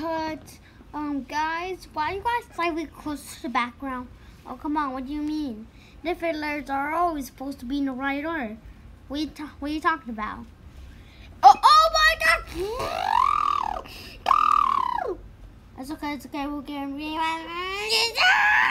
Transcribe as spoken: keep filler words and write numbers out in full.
But, um, guys, why are you guys slightly close to the background? Oh, come on, what do you mean? The fiddlers are always supposed to be in the right order. What are you, ta what are you talking about? Oh, oh my God! That's okay, it's okay, we'll get him.